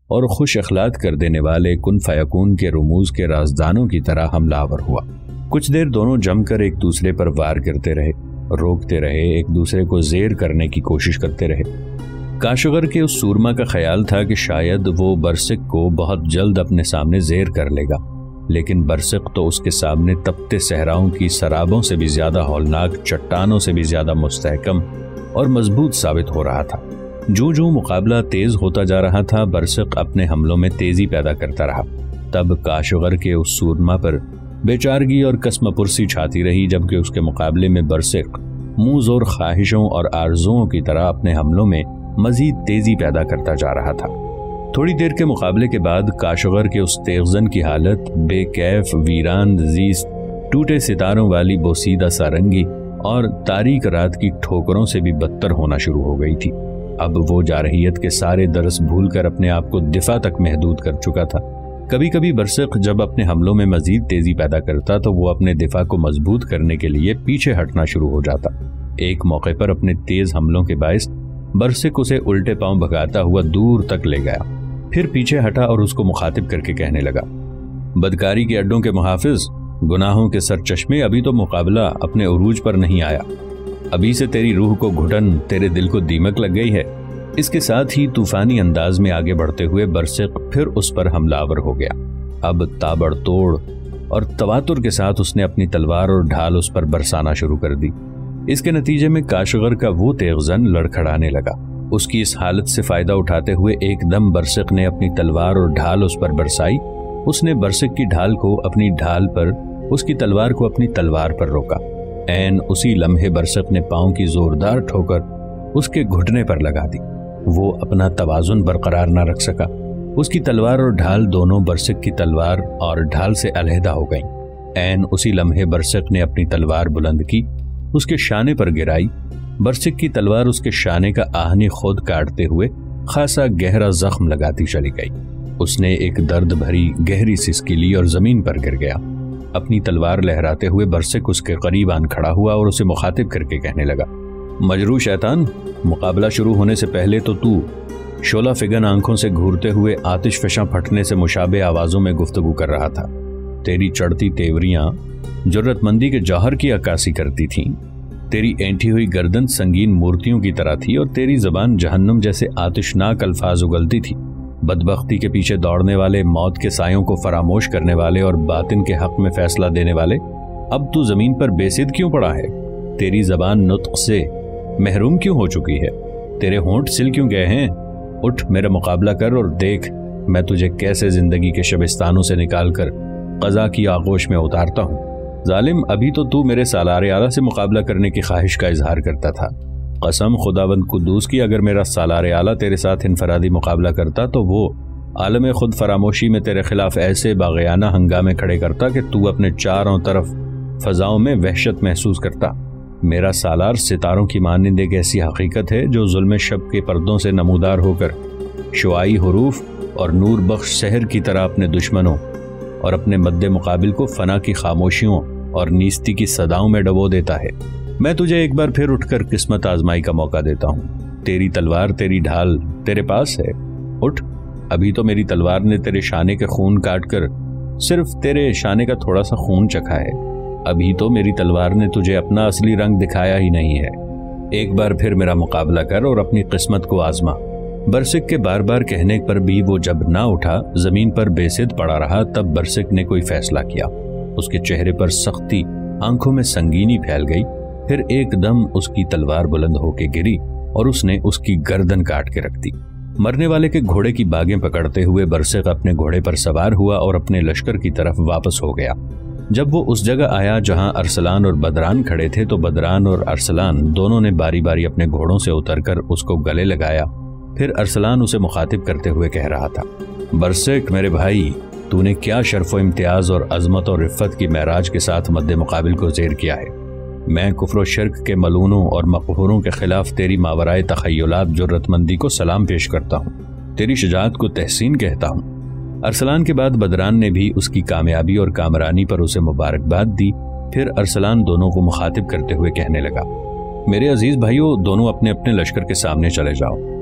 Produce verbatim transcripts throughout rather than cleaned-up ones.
اور خوش اخلاق کر دینے والے کن فیکون کے رموز کے رازدانوں کی طرح حملہ آور ہوا۔ کچھ دیر دونوں جم کر ایک دوسرے پر وار کرتے رہے، روکتے رہے، ایک دوسرے کو زیر کرنے کی کوشش کرتے رہے۔ کاشغر کے اس سورما کا خیال تھا کہ شاید وہ برسک کو بہت جلد اپنے سامنے زیر کر لے گا، لیکن برسک تو اس کے سامنے تپتے صحراؤں کی سرابوں سے بھی زیادہ ہولناک، چٹانوں سے بھی زیادہ مستحکم اور مضبوط ثابت ہو رہا تھا۔ جو جو مقابلہ تیز ہوتا جا رہا تھا، برسک اپنے حملوں میں تیزی پیدا کرتا رہا۔ تب کاشغر کے اس سورما پر بیچارگی اور قسم پرسی چھاتی رہی، جبکہ اس کے مقابلے میں برسک منہ زور خواہشوں اور آرزوؤں کی طرح اپنے حملوں میں مزید تیزی پیدا کرتا جا رہا تھا۔ تھوڑی دیر کے مقابلے کے بعد کاشغر کے اس تیغزن کی حالت بے کیف، ویران زیست، ٹوٹے ستاروں والی بوسیدہ سارنگی اور تاریک رات کی ٹھوکروں سے بھی بدتر ہونا شروع ہو گئی تھی۔ اب وہ جارحیت کے سارے درس بھول کر اپنے آپ کو دفاع تک محدود کر چکا تھا۔ کبھی کبھی برسک جب اپنے حملوں میں مزید تیزی پیدا کرتا تو وہ اپنے دفاع کو مضبوط کرنے کے لیے پیچھے ہٹنا شروع ہو جاتا۔ ایک موقع پر اپنے تیز حملوں کے باعث برسک اسے الٹے پاؤں بھگاتا ہوا دور تک لے گیا، پھر پیچھے ہٹا اور اس کو مخاطب کر کے کہنے لگا، بدکاری کے اڈوں کے محافظ، گناہوں کے سر چشمے، ابھی تو مقابلہ اپنے عروج پر نہیں آیا، ابھی سے تیری روح کو گھٹن، تیرے دل کو دیمک لگ گئی ہے۔ اس کے ساتھ ہی طوفانی انداز میں آگے بڑھتے ہوئے برسک پھر اس پر حملہ آور ہو گیا۔ اب تابڑ توڑ اور تواتر کے ساتھ اس نے اپنی تلوار اور ڈھال اس پر برسانا شروع کر دی۔ اس کے نتیجے میں کاشغر کا وہ تیغزن لڑکھڑانے لگا۔ اس کی اس حالت سے فائدہ اٹھاتے ہوئے ایک دم برسک نے اپنی تلوار اور ڈھال اس پر برسائی۔ اس نے برسک کی ڈھال کو اپنی ڈھال پر، اس کی تلوار کو اپنی تلوار پر روکا۔ عین اسی لمحے برسک نے پاؤں کی زوردار ٹھوکر اس کے گھٹنے پر لگا دی۔ وہ اپنا توازن برقرار نہ رکھ سکا۔ اس کی تلوار اور ڈھال دونوں برسک کی تلوار اور ڈھال سے علیحدہ ہو گئیں۔ عین اسی لمحے برسک نے اپنی تلوار بلند کی، اس کے شانے پر گرائی۔ برسک کی تلوار اس کے شانے کا آہنی خود کاٹتے ہوئے خاصا گہرا زخم لگاتی چلی گئی۔ اس نے ایک درد بھری گہری سسکی لی اور زمین پر گر گیا۔ اپنی تلوار لہراتے ہوئے برسک اس کے قریب آن کھڑا ہوا اور اسے مخاطب کر کے کہنے لگا، مجروح شیطان، مقابلہ شروع ہونے سے پہلے تو تو شعلہ فگن آنکھوں سے گھورتے ہوئے آتش فشاں پھٹنے سے مشابہ آوازوں میں گفتگو کر رہا تھا۔ تیری چڑھتی تیوریاں جرت مندی کے جوہر کی عکاسی کرتی تھیں۔ تیری اینٹھی ہوئی گردن سنگین مورتیوں کی طرح تھی اور تیری زبان جہنم جیسے آتشناک الفاظ اگلتی تھی۔ بدبختی کے پیچھے دوڑنے والے، موت کے سایوں کو فراموش کرنے والے اور باطن کے حق میں فیصلہ دینے والے، اب تو زمین پر بے سد کیوں پڑا ہے؟ تیری زبان نطق سے محروم کیوں ہو چکی ہے؟ تیرے ہونٹ سل کیوں گئے ہیں؟ اٹھ میرا مقابلہ کر اور دیکھ میں تجھے کیسے زندگی کے شبستانوں سے نکال کر قضا کی آغوش میں اتارتا ہوں۔ ظالم، ابھی تو تو میرے سالار اعلیٰ سے مقابلہ کرنے کی خواہش کا اظہار کرتا تھا۔ قسم خداوند قدوس کی، اگر میرا سالار اعلیٰ تیرے ساتھ انفرادی مقابلہ کرتا تو وہ عالم خود فراموشی میں تیرے خلاف ایسے باغیانہ ہنگامے کھڑے کرتا کہ تو اپنے چاروں طرف فضاؤں میں وحشت محسوس کرتا۔ میرا سالار ستاروں کی مانند ایک ایسی حقیقت ہے جو ظلم شب کے پردوں سے نمودار ہو کر شعاعی حروف اور نور بخش سحر کی طرح اپنے دشمنوں اور اپنے مد مقابل کو فنا کی خاموشیوں اور نیستی کی صداؤں میں ڈبو دیتا ہے۔ میں تجھے ایک بار پھر اٹھ کر قسمت آزمائی کا موقع دیتا ہوں۔ تیری تلوار، تیری ڈھال تیرے پاس ہے، اٹھ۔ ابھی تو میری تلوار نے تیرے شانے کے خون کاٹ کر صرف تیرے شانے کا تھوڑا سا خون چکھا ہے، ابھی تو میری تلوار نے تجھے اپنا اصلی رنگ دکھایا ہی نہیں ہے۔ ایک بار پھر میرا مقابلہ کر اور اپنی قسمت کو آزما۔ برسک کے بار بار کہنے پر بھی وہ جب نہ اٹھا، زمین پر بے سد پڑا رہا، تب برسک نے کوئی فیصلہ کیا۔ اس کے چہرے پر سختی، آنکھوں میں سنگینی پھیل گئی، پھر ایک دم اس کی تلوار بلند ہو کے گری اور اس نے اس کی گردن کاٹ کے رکھ دی۔ مرنے والے کے گھوڑے کی باگیں پکڑتے ہوئے برسک اپنے گھوڑے پر سوار ہوا اور اپنے لشکر کی طرف واپس ہو گیا۔ جب وہ اس جگہ آیا جہاں ارسلان اور بدران کھڑے تھے تو بدران اور ارسلان دونوں نے باری باری اپنے گھوڑوں سے اتر کر اس کو گلے لگایا۔ پھر ارسلان اسے مخاطب کرتے ہوئے کہہ رہا تھا، برسک میرے بھائی، تو نے کیا شرف و امتیاز اور عظمت اور رفت کی معراج کے ساتھ مد مقابل کو زیر کیا ہے۔ میں کفر و شرک کے ملونوں اور مقہوروں کے خلاف تیری ماورائے تخیلات جرت مندی کو سلام پیش کرتا ہوں، تیری شجاعت کو تحسین کہتا ہوں۔ ارسلان کے بعد بدران نے بھی اس کی کامیابی اور کامرانی پر اسے مبارکباد دی۔ پھر ارسلان دونوں کو مخاطب کرتے ہوئے کہنے لگا، میرے عزیز بھائیوں، دونوں اپنے اپنے لشکر کے سامنے چلے جاؤ۔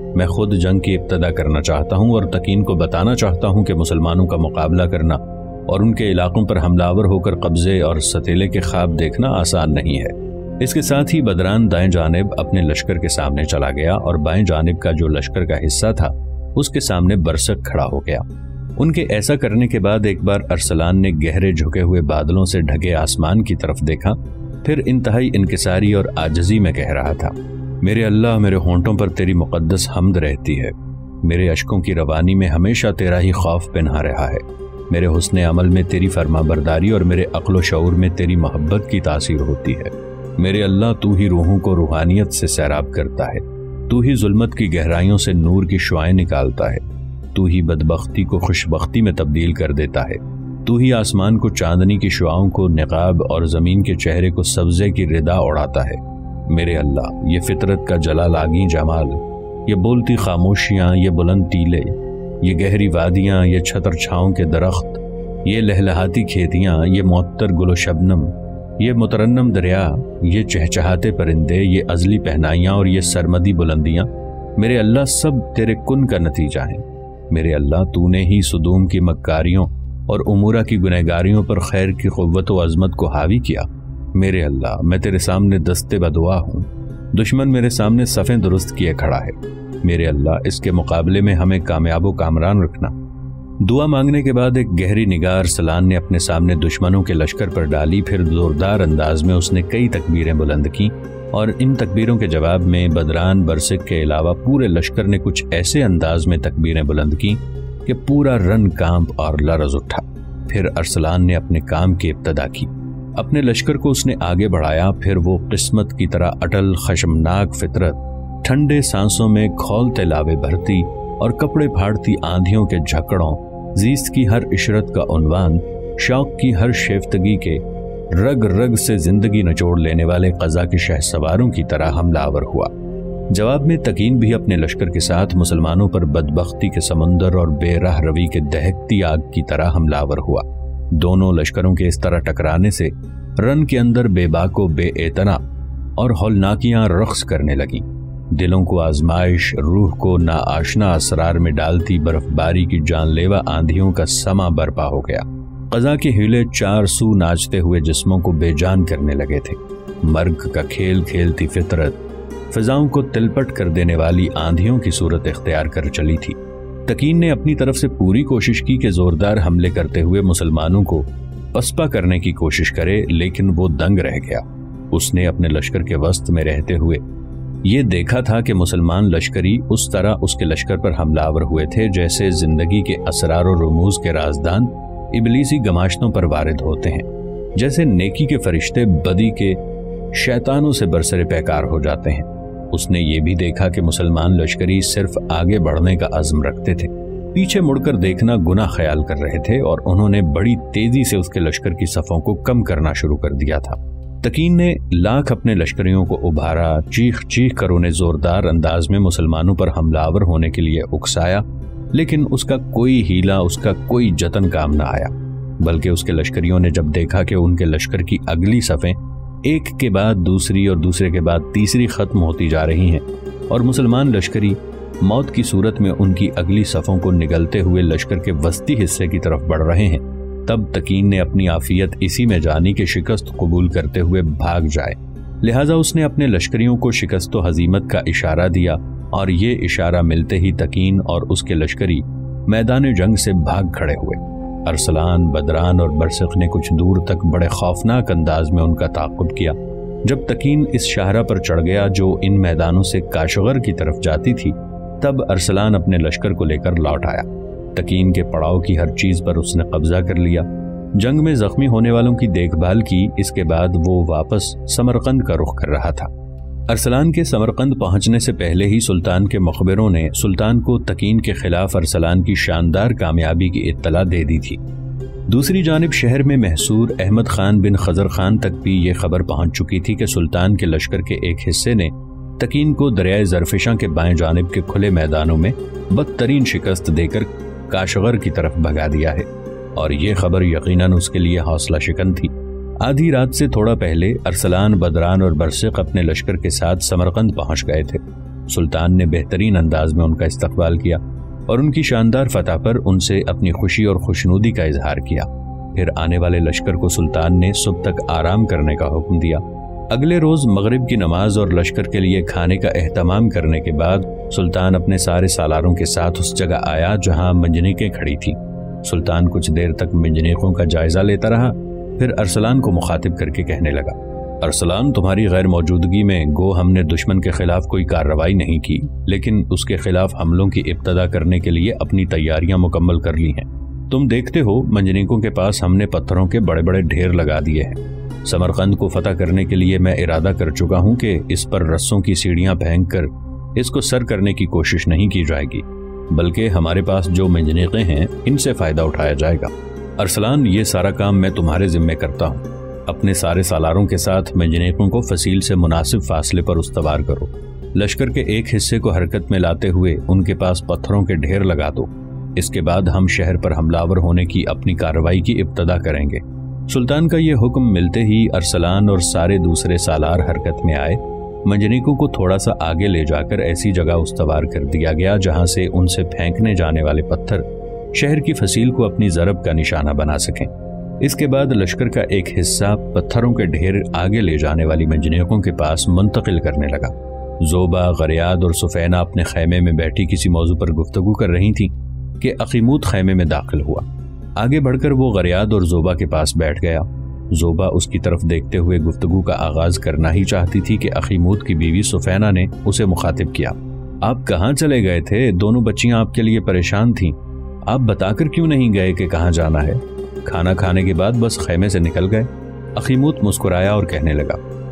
میں خود جنگ کی ابتدا کرنا چاہتا ہوں اور تکین کو بتانا چاہتا ہوں کہ مسلمانوں کا مقابلہ کرنا اور ان کے علاقوں پر حملہ آور ہو کر قبضے اور ستیلے کے خواب دیکھنا آسان نہیں ہے۔ اس کے ساتھ ہی بدران دائیں جانب اپنے لشکر کے سامنے چلا گیا اور بائیں جانب کا جو لشکر کا حصہ تھا اس کے سامنے برسک کھڑا ہو گیا۔ ان کے ایسا کرنے کے بعد ایک بار ارسلان نے گہرے جھکے ہوئے بادلوں سے ڈھکے آسمان کی طرف دیکھا، پھر انتہائی انکساری اور عاجزی میں کہہ رہا تھا، میرے اللہ، میرے ہونٹوں پر تیری مقدس حمد رہتی ہے، میرے اشکوں کی روانی میں ہمیشہ تیرا ہی خوف پنہا رہا ہے، میرے حسن عمل میں تیری فرما برداری اور میرے عقل و شعور میں تیری محبت کی تاثیر ہوتی ہے۔ میرے اللہ، تو ہی روحوں کو روحانیت سے سیراب کرتا ہے، تو ہی ظلمت کی گہرائیوں سے نور کی شعائیں نکالتا ہے، تو ہی بدبختی کو خوشبختی میں تبدیل کر دیتا ہے، تو ہی آسمان کو چاندنی کی شعاؤں کو نقاب اور زمین کے چہرے کو سبزے کی ردا اڑاتا ہے۔ میرے اللہ، یہ فطرت کا جلال آگی جمال، یہ بولتی خاموشیاں، یہ بلند ٹیلے، یہ گہری وادیاں، یہ چھتر چھاؤں کے درخت، یہ لہلہاتی کھیتیاں، یہ معطر گل و شبنم، یہ مترنم دریا، یہ چہچہاتے پرندے، یہ ازلی پہنائیاں اور یہ سرمدی بلندیاں، میرے اللہ سب تیرے کن کا نتیجہ ہیں۔ میرے اللہ، تو نے ہی صدوم کی مکاریوں اور امورہ کی گنہگاریوں پر خیر کی قوت و عظمت کو حاوی کیا۔ میرے اللہ، میں تیرے سامنے دستے بدعا ہوں، دشمن میرے سامنے صفیں درست کیے کھڑا ہے، میرے اللہ اس کے مقابلے میں ہمیں کامیاب و کامران رکھنا۔ دعا مانگنے کے بعد ایک گہری نگاہ ارسلان نے اپنے سامنے دشمنوں کے لشکر پر ڈالی، پھر زوردار انداز میں اس نے کئی تکبیریں بلند کیں اور ان تکبیروں کے جواب میں بدران برسک کے علاوہ پورے لشکر نے کچھ ایسے انداز میں تکبیریں بلند کیں کہ پورا رن کانپ اور لرز اٹھا۔ پھر ارسلان نے اپنے کام کی ابتدا کی، اپنے لشکر کو اس نے آگے بڑھایا، پھر وہ قسمت کی طرح اٹل خشمناک فطرت ٹھنڈے سانسوں میں کھولتے لاوے بھرتی اور کپڑے پھاڑتی آندھیوں کے جھکڑوں، زیست کی ہر عشرت کا عنوان، شوق کی ہر شیفتگی کے رگ رگ سے زندگی نچوڑ لینے والے قضا کے شہ سواروں کی طرح حملہ آور ہوا۔ جواب میں تکین بھی اپنے لشکر کے ساتھ مسلمانوں پر بدبختی کے سمندر اور بے راہ روی کے دہکتی آگ کی طرح حملہ آور ہوا۔ دونوں لشکروں کے اس طرح ٹکرانے سے رن کے اندر بے باک و بے اعتنا اور ہولناکیاں رقص کرنے لگیں، دلوں کو آزمائش، روح کو ناآشنا اسرار میں ڈالتی برف باری کی جان لیوا آندھیوں کا سما برپا ہو گیا۔ قضا کے ہیلے چار سو ناچتے ہوئے جسموں کو بے جان کرنے لگے تھے۔ مرگ کا کھیل کھیلتی فطرت فضاؤں کو تلپٹ کر دینے والی آندھیوں کی صورت اختیار کر چلی تھی۔ تکین نے اپنی طرف سے پوری کوشش کی کہ زوردار حملے کرتے ہوئے مسلمانوں کو پسپا کرنے کی کوشش کرے، لیکن وہ دنگ رہ گیا۔ اس نے اپنے لشکر کے وسط میں رہتے ہوئے یہ دیکھا تھا کہ مسلمان لشکری اس طرح اس کے لشکر پر حملہ آور ہوئے تھے جیسے زندگی کے اسرار و رموز کے رازدان ابلیسی گماشتوں پر وارد ہوتے ہیں، جیسے نیکی کے فرشتے بدی کے شیطانوں سے برسر پیکار ہو جاتے ہیں۔ اس نے یہ بھی دیکھا کہ مسلمان لشکری صرف آگے بڑھنے کا عزم رکھتے تھے، پیچھے مڑ کر دیکھنا گناہ خیال کر رہے تھے، اور انہوں نے بڑی تیزی سے اس کے لشکر کی صفوں کو کم کرنا شروع کر دیا تھا۔ تکین نے لاکھ اپنے لشکریوں کو ابھارا، چیخ چیخ کر انہیں زوردار انداز میں مسلمانوں پر حملہ آور ہونے کے لیے اکسایا، لیکن اس کا کوئی ہیلا، اس کا کوئی جتن کام نہ آیا، بلکہ اس کے لشکریوں نے جب دیکھا کہ ان کے لشکر کی اگلی صفیں ایک کے بعد دوسری اور دوسرے کے بعد تیسری ختم ہوتی جا رہی ہیں اور مسلمان لشکری موت کی صورت میں ان کی اگلی صفوں کو نگلتے ہوئے لشکر کے وسطی حصے کی طرف بڑھ رہے ہیں، تب تکین نے اپنی عافیت اسی میں جانی کہ شکست قبول کرتے ہوئے بھاگ جائے، لہٰذا اس نے اپنے لشکریوں کو شکست و ہزیمت کا اشارہ دیا، اور یہ اشارہ ملتے ہی تکین اور اس کے لشکری میدان جنگ سے بھاگ کھڑے ہوئے۔ ارسلان، بدران اور برسق نے کچھ دور تک بڑے خوفناک انداز میں ان کا تعاقب کیا۔ جب تکین اس شاہراہ پر چڑھ گیا جو ان میدانوں سے کاشغر کی طرف جاتی تھی، تب ارسلان اپنے لشکر کو لے کر لوٹ آیا۔ تکین کے پڑاؤ کی ہر چیز پر اس نے قبضہ کر لیا، جنگ میں زخمی ہونے والوں کی دیکھ بھال کی۔ اس کے بعد وہ واپس سمرقند کا رخ کر رہا تھا۔ ارسلان کے سمرقند پہنچنے سے پہلے ہی سلطان کے مخبروں نے سلطان کو تکین کے خلاف ارسلان کی شاندار کامیابی کی اطلاع دے دی تھی۔ دوسری جانب شہر میں محصور احمد خان بن خضر خان تک بھی یہ خبر پہنچ چکی تھی کہ سلطان کے لشکر کے ایک حصے نے تکین کو دریائے زرفشاں کے بائیں جانب کے کھلے میدانوں میں بدترین شکست دے کر کاشغر کی طرف بھگا دیا ہے، اور یہ خبر یقیناً اس کے لیے حوصلہ شکن تھی۔ آدھی رات سے تھوڑا پہلے ارسلان، بدران اور برسق اپنے لشکر کے ساتھ سمرقند پہنچ گئے تھے۔ سلطان نے بہترین انداز میں ان کا استقبال کیا اور ان کی شاندار فتح پر ان سے اپنی خوشی اور خوشنودی کا اظہار کیا۔ پھر آنے والے لشکر کو سلطان نے صبح تک آرام کرنے کا حکم دیا۔ اگلے روز مغرب کی نماز اور لشکر کے لیے کھانے کا اہتمام کرنے کے بعد سلطان اپنے سارے سالاروں کے ساتھ اس جگہ آیا جہاں منجنیقیں کھڑی تھیں۔ سلطان کچھ دیر تک منجنیقوں کا جائزہ لیتا رہا، پھر ارسلان کو مخاطب کر کے کہنے لگا، ارسلان، تمہاری غیر موجودگی میں گو ہم نے دشمن کے خلاف کوئی کارروائی نہیں کی، لیکن اس کے خلاف حملوں کی ابتدا کرنے کے لیے اپنی تیاریاں مکمل کر لی ہیں۔ تم دیکھتے ہو منجنیقوں کے پاس ہم نے پتھروں کے بڑے بڑے ڈھیر لگا دیے ہیں۔ سمرقند کو فتح کرنے کے لیے میں ارادہ کر چکا ہوں کہ اس پر رسوں کی سیڑھیاں پھینک کر اس کو سر کرنے کی کوشش نہیں کی جائے گی، بلکہ ہمارے پاس جو منجنیقیں ہیں ان سے فائدہ اٹھایا جائے گا۔ ارسلان، یہ سارا کام میں تمہارے ذمے کرتا ہوں۔ اپنے سارے سالاروں کے ساتھ منجنیقوں کو فصیل سے مناسب فاصلے پر استوار کرو۔ لشکر کے ایک حصے کو حرکت میں لاتے ہوئے ان کے پاس پتھروں کے ڈھیر لگا دو۔ اس کے بعد ہم شہر پر حملہ ور ہونے کی اپنی کارروائی کی ابتدا کریں گے۔ سلطان کا یہ حکم ملتے ہی ارسلان اور سارے دوسرے سالار حرکت میں آئے۔ منجنیقوں کو تھوڑا سا آگے لے جا کر ایسی جگہ استوار کر دیا گیا جہاں سے ان سے پھینکنے جانے والے پتھر شہر کی فصیل کو اپنی ضرب کا نشانہ بنا سکیں۔ اس کے بعد لشکر کا ایک حصہ پتھروں کے ڈھیر آگے لے جانے والی منجنیقوں کے پاس منتقل کرنے لگا۔ زوبا، غریاد اور سفینہ اپنے خیمے میں بیٹھی کسی موضوع پر گفتگو کر رہی تھیں کہ اخیموت خیمے میں داخل ہوا۔ آگے بڑھ کر وہ غریاد اور زوبا کے پاس بیٹھ گیا۔ زوبا اس کی طرف دیکھتے ہوئے گفتگو کا آغاز کرنا ہی چاہتی تھی کہ اخیموت کی بیوی سفینہ نے اسے مخاطب کیا، آپ کہاں چلے گئے تھے؟ دونوں بچیاں آپ کے لیے پریشان تھیں، آپ بتا کر کیوں نہیں گئے کہ کہاں جانا ہے؟ کھانا کھانے کے بعد بس خیمے سے نکل گئے؟ اخیموت مسکرایا اور کہنے لگا،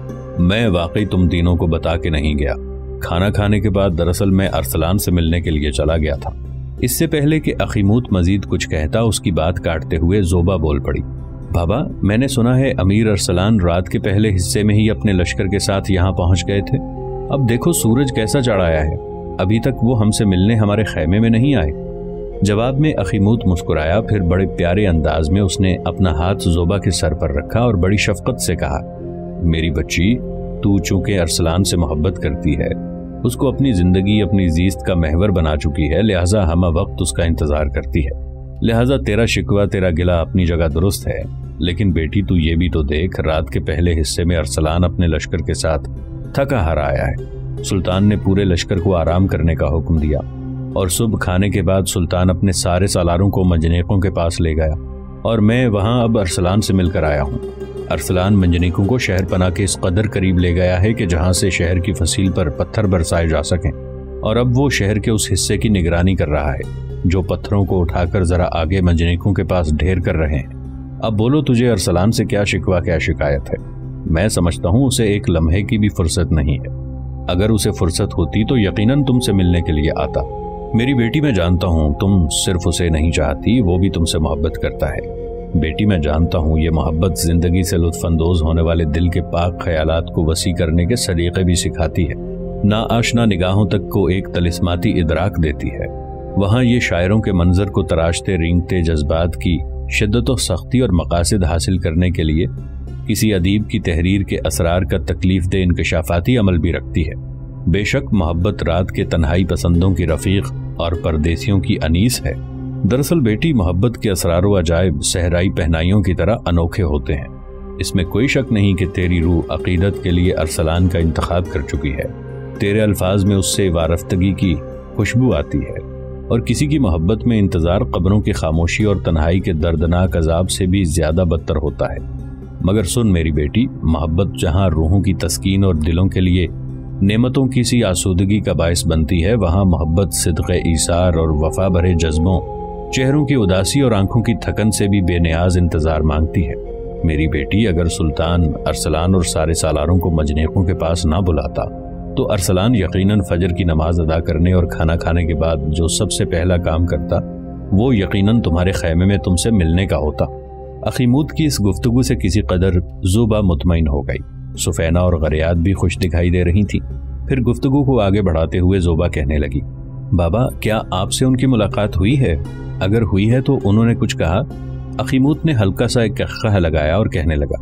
میں واقعی تم تینوں کو بتا کے نہیں گیا۔ کھانا کھانے کے بعد دراصل میں ارسلان سے ملنے کے لیے چلا گیا تھا۔ اس سے پہلے کہ اخیموت مزید کچھ کہتا اس کی بات کاٹتے ہوئے زوبا بول پڑی، بابا، میں نے سنا ہے امیر ارسلان رات کے پہلے حصے میں ہی اپنے لشکر کے ساتھ یہاں پہنچ گئے تھے۔ اب دیکھو سورج کیسا چڑھ آیا ہے، ابھی تک وہ ہم سے ملنے ہمارے خیمے میں نہیں آئے۔ جواب میں اخیموت مسکرایا، پھر بڑے پیارے انداز میں اس نے اپنا ہاتھ زوبا کے سر پر رکھا اور بڑی شفقت سے کہا، میری بچی، تو چونکہ ارسلان سے محبت کرتی ہے، اس کو اپنی زندگی اپنی زیست کا محور بنا چکی ہے، لہٰذا ہمہ وقت اس کا انتظار کرتی ہے، لہٰذا تیرا شکوہ تیرا گلہ اپنی جگہ درست ہے، لیکن بیٹی تو یہ بھی تو دیکھ، رات کے پہلے حصے میں ارسلان اپنے لشکر کے ساتھ تھکا ہارا آیا ہے۔ سلطان نے پورے لشکر کو آرام کرنے کا حکم دیا اور صبح کھانے کے بعد سلطان اپنے سارے سالاروں کو منجنیقوں کے پاس لے گیا اور میں وہاں اب ارسلان سے مل کر آیا ہوں۔ ارسلان منجنیقوں کو شہر پناہ کے اس قدر قریب لے گیا ہے کہ جہاں سے شہر کی فصیل پر پتھر برسائے جا سکیں، اور اب وہ شہر کے اس حصے کی نگرانی کر رہا ہے جو پتھروں کو اٹھا کر ذرا آگے منجنیقوں کے پاس ڈھیر کر رہے ہیں۔ اب بولو تجھے ارسلان سے کیا شکوہ کیا شکایت ہے؟ میں سمجھتا ہوں اسے ایک لمحے کی بھی فرصت نہیں ہے، اگر اسے فرصت ہوتی تو یقیناً تم سے ملنے کے لیے آتا۔ میری بیٹی، میں جانتا ہوں تم صرف اسے نہیں چاہتی، وہ بھی تم سے محبت کرتا ہے۔ بیٹی، میں جانتا ہوں یہ محبت زندگی سے لطف اندوز ہونے والے دل کے پاک خیالات کو وسیع کرنے کے سلیقے بھی سکھاتی ہے، ناآشنا نگاہوں تک کو ایک طلسماتی ادراک دیتی ہے۔ وہاں یہ شاعروں کے منظر کو تراشتے رینگتے جذبات کی شدت و سختی اور مقاصد حاصل کرنے کے لیے کسی ادیب کی تحریر کے اسرار کا تکلیف دہ انکشافاتی عمل بھی رکھتی ہے۔ بے شک محبت رات کے تنہائی پسندوں کی رفیق اور پردیسیوں کی انیس ہے۔ دراصل بیٹی، محبت کے اسرار و عجائب صحرائی پہنائیوں کی طرح انوکھے ہوتے ہیں۔ اس میں کوئی شک نہیں کہ تیری روح عقیدت کے لیے ارسلان کا انتخاب کر چکی ہے۔ تیرے الفاظ میں اس سے وارفتگی کی خوشبو آتی ہے، اور کسی کی محبت میں انتظار قبروں کی خاموشی اور تنہائی کے دردناک عذاب سے بھی زیادہ بدتر ہوتا ہے۔ مگر سن میری بیٹی، محبت جہاں روحوں کی تسکین اور دلوں کے لیے نعمتوں کی سی آسودگی کا باعث بنتی ہے، وہاں محبت صدق ایثار اور وفا بھرے جذبوں، چہروں کی اداسی اور آنکھوں کی تھکن سے بھی بے نیاز انتظار مانگتی ہے۔ میری بیٹی، اگر سلطان ارسلان اور سارے سالاروں کو منجنیقوں کے پاس نہ بلاتا تو ارسلان یقیناً فجر کی نماز ادا کرنے اور کھانا کھانے کے بعد جو سب سے پہلا کام کرتا وہ یقیناً تمہارے خیمے میں تم سے ملنے کا ہوتا۔ اخیموت کی اس گفتگو سے کسی قدر زوبا مطمئن ہو گئی۔ سفینہ اور غریات بھی خوش دکھائی دے رہی تھی۔ پھر گفتگو کو آگے بڑھاتے ہوئے زوبا کہنے لگی، بابا، کیا آپ سے ان کی ملاقات ہوئی ہے؟ اگر ہوئی ہے تو انہوں نے کچھ کہا؟ اخیموت نے ہلکا سا ایک قہقہ لگایا اور کہنے لگا،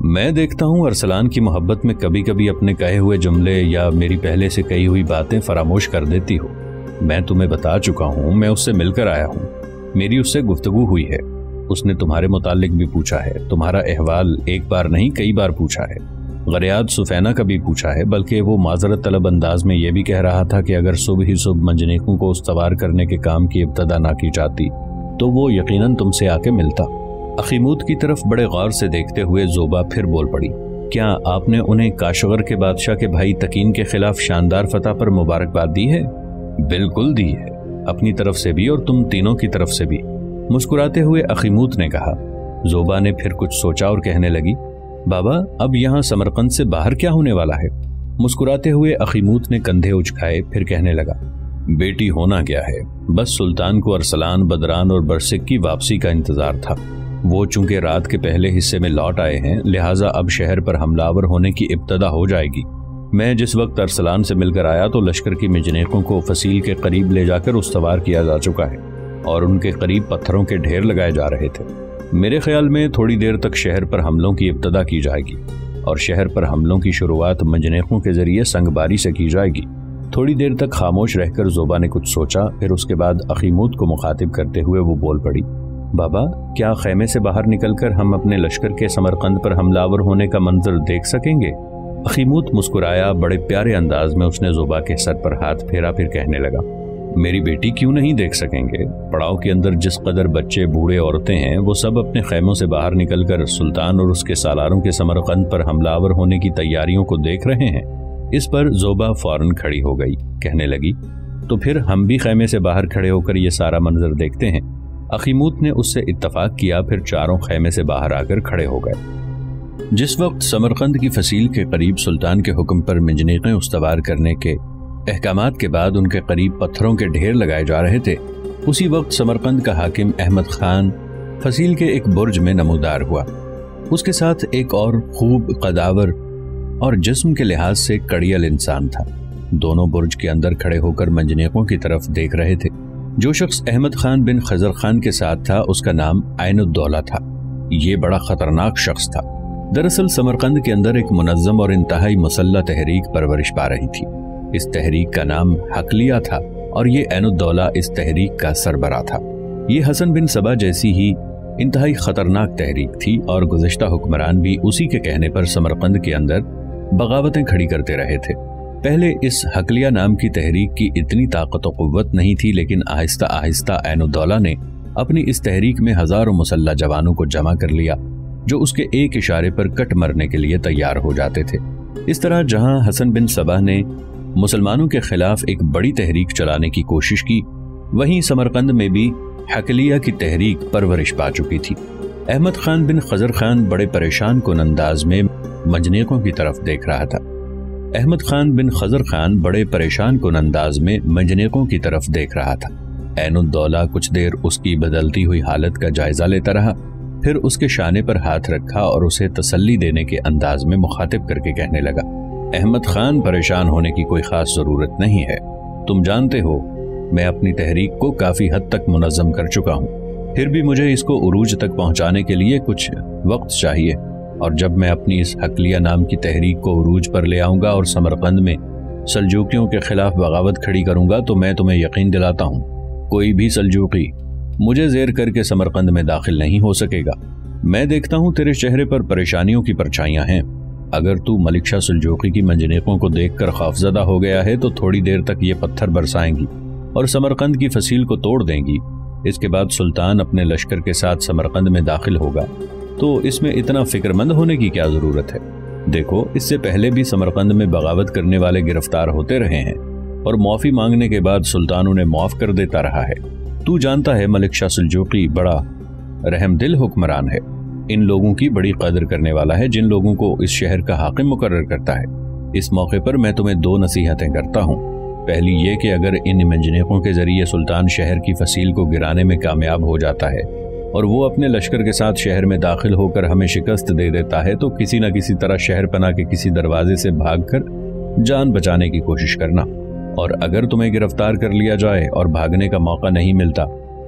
मैं देखता हूँ अरसलान की मोहब्बत में कभी कभी अपने कहे हुए जुमले या मेरी पहले से कही हुई बातें फरामोश कर देती हो। मैं तुम्हें बता चुका हूँ, मैं उससे मिलकर आया हूँ, मेरी उससे गुफ्तगू हुई है, उसने तुम्हारे मुतालिक भी पूछा है, तुम्हारा अहवाल एक बार नहीं कई बार पूछा है, गरियाद सुफैना का भी पूछा है, बल्कि वो माजरत तलब अंदाज में ये भी कह रहा था कि अगर सुबह ही सुबह मंजनेकों को उस्तवार करने के काम की इब्तदा ना की जाती तो वो यकीनन तुमसे आके मिलता। अखीमूद की तरफ बड़े गौर से देखते हुए जोबा फिर बोल पड़ी, क्या आपने उन्हें काशगर के बादशाह के भाई तकीन के खिलाफ शानदार फतह पर मुबारकबाद दी है? बिल्कुल दी है, अपनी तरफ से भी और तुम तीनों की तरफ से भी, मुस्कुराते हुए अखीमूद ने कहा। जोबा ने फिर कुछ सोचा और कहने लगी, बाबा अब यहाँ समरकंद से बाहर क्या होने वाला है? मुस्कुराते हुए अखीमूद ने कंधे उचकाए, फिर कहने लगा, बेटी होना क्या है, बस सुल्तान को अरसलान, बदरान और बरसिक की वापसी का इंतजार था। वो चूंकि रात के पहले हिस्से में लौट आए हैं, लिहाजा अब शहर पर हमलावर होने की इब्तदा हो जाएगी। मैं जिस वक्त अरसलान से मिलकर आया तो लश्कर की मिजनेकों को फसील के करीब ले जाकर उस्तवार किया जा चुका है और उनके करीब पत्थरों के ढेर लगाए जा रहे थे। मेरे ख्याल में थोड़ी देर तक शहर पर हमलों की इब्तदा की जाएगी और शहर पर हमलों की शुरुआत मंजनेकों के जरिए संगबारी से की जाएगी। थोड़ी देर तक खामोश रहकर जोबा ने कुछ सोचा, फिर उसके बाद अखीमूद को मुखातिब करते हुए वो बोल पड़ी, बाबा क्या खैमे से बाहर निकलकर हम अपने लश्कर के समरकंद पर हमलावर होने का मंजर देख सकेंगे? अखीमूद मुस्कुराया, बड़े प्यारे अंदाज में उसने जोबा के सर पर हाथ फेरा, फिर कहने लगा, मेरी बेटी क्यों नहीं देख सकेंगे? पड़ाव के अंदर जिस कदर बच्चे, बूढ़े, औरतें हैं वो सब अपने खैमों से बाहर निकलकर सुल्तान और उसके सालारों के समरकंद पर हमलावर होने की तैयारियों को देख रहे हैं। इस पर जोबा फौरन खड़ी हो गई, कहने लगी, तो फिर हम भी खैमे से बाहर खड़े होकर ये सारा मंजर देखते हैं। अखीमूद ने उससे इत्तफाक किया, फिर चारों खैमे से बाहर आकर खड़े हो गए। जिस वक्त समरकंद की फसील के करीब सुल्तान के हुक्म पर मिजनीकें उस्तवार करने के अहकामात के बाद उनके करीब पत्थरों के ढेर लगाए जा रहे थे, उसी वक्त समरकंद का हाकिम अहमद खान फसील के एक बुर्ज में नमूदार हुआ। उसके साथ एक और खूब कदावर और जिस्म के लिहाज से कड़ियल इंसान था। दोनों बुर्ज के अंदर खड़े होकर मंजनेकों की तरफ देख रहे थे। जो शख्स अहमद खान बिन खजर खान के साथ था उसका नाम ऐनुद्दौला था। ये बड़ा खतरनाक शख्स था। दरअसल समरकंद के अंदर एक मुनज्जम और इंतहाई मुसल्लह तहरीक परवरिश पा रही थी। इस तहरीक का नाम हकलिया था और ये ऐनुद्दौला इस तहरीक का सरबरा था। ये हसन बिन सबा जैसी ही इंतहाई खतरनाक तहरीक थी और गुज़श्ता हुक्मरान भी उसी के कहने पर समरकंद के अंदर बगावतें खड़ी करते रहे थे। पहले इस हकलिया नाम की तहरीक की इतनी ताकत और कुव्वत नहीं थी, लेकिन आहिस्ता आहिस्ता ऐनुद्दौला ने अपनी इस तहरीक में हजारों मुसल्लह जवानों को जमा कर लिया जो उसके एक इशारे पर कट मरने के लिए तैयार हो जाते थे। इस तरह जहां हसन बिन सबा ने मुसलमानों के खिलाफ एक बड़ी तहरीक चलाने की कोशिश की, वहीं समरकंद में भी हकलिया की तहरीक परवरिश पा चुकी थी। अहमद खान बिन खजर खान बड़े परेशान कुन अंदाज में मंजनेकों की तरफ देख रहा था। अहमद खान बिन खजर खान बड़े परेशान कुन अंदाज में मंजनेकों की तरफ देख रहा था। ऐनुद्दौला कुछ देर उसकी बदलती हुई हालत का जायजा लेता रहा, फिर उसके शाने पर हाथ रखा और उसे तसल्ली देने के अंदाज में मुखातिब करके कहने लगा, अहमद खान परेशान होने की कोई खास जरूरत नहीं है। तुम जानते हो मैं अपनी तहरीक को काफी हद तक मुनज़्ज़म कर चुका हूँ, फिर भी मुझे इसको उरूज तक पहुँचाने के लिए कुछ वक्त चाहिए, और जब मैं अपनी इस हकलिया नाम की तहरीक को उरूज पर ले आऊंगा और समरकंद में सल्जूकियों के खिलाफ बगावत खड़ी करूंगा तो मैं तुम्हें यकीन दिलाता हूँ कोई भी सल्जूकी मुझे जेर करके समरकंद में दाखिल नहीं हो सकेगा। मैं देखता हूँ तेरे चेहरे पर परेशानियों की परछाइयां हैं। अगर तू मलिकशा सुल्जूकी की मंजनेकों को देखकर खौफजदा हो गया है तो थोड़ी देर तक ये पत्थर बरसाएंगी और समरकंद की फसील को तोड़ देंगी। इसके बाद सुल्तान अपने लश्कर के साथ समरकंद में दाखिल होगा, तो इसमें इतना फिक्रमंद होने की क्या जरूरत है। देखो, इससे पहले भी समरकंद में बगावत करने वाले गिरफ्तार होते रहे हैं और माफी मांगने के बाद सुल्तान उन्हें माफ कर देता रहा है। तू जानता है मलिकशा सुल्जूकी बड़ा रहमदिल हुक्मरान है, इन लोगों की बड़ी कदर करने वाला है जिन लोगों को इस शहर का हाकिम मुकर्रर करता है। इस मौके पर मैं तुम्हें दो नसीहतें करता हूँ। पहली ये कि अगर इन मंजनेकों के जरिए सुल्तान शहर की फसील को गिराने में कामयाब हो जाता है और वो अपने लश्कर के साथ शहर में दाखिल होकर हमें शिकस्त दे देता है, तो किसी न किसी तरह शहर पना के किसी दरवाजे से भागकर जान बचाने की कोशिश करना। और अगर तुम्हें गिरफ्तार कर लिया जाए और भागने का मौका नहीं मिलता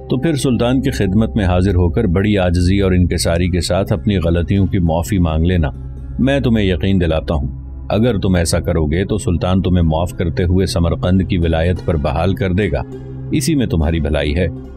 تو پھر سلطان کی خدمت میں حاضر ہو کر بڑی عاجزی اور انکساری کے ساتھ اپنی غلطیوں کی معافی مانگ لینا۔ میں تمہیں یقین دلاتا ہوں اگر تم ایسا کرو گے تو سلطان تمہیں معاف کرتے ہوئے سمرقند کی ولایت پر بحال کر دے گا، اسی میں تمہاری بھلائی ہے۔